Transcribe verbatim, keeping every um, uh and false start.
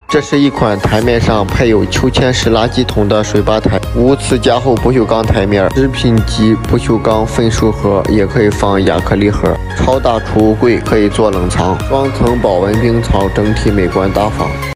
这是一款台面上配有秋千式垃圾桶的水吧台，无磁加厚不锈钢台面，食品级不锈钢分数盒，也可以放亚克力盒，超大储物柜可以做冷藏，双层保温冰槽，整体美观大方。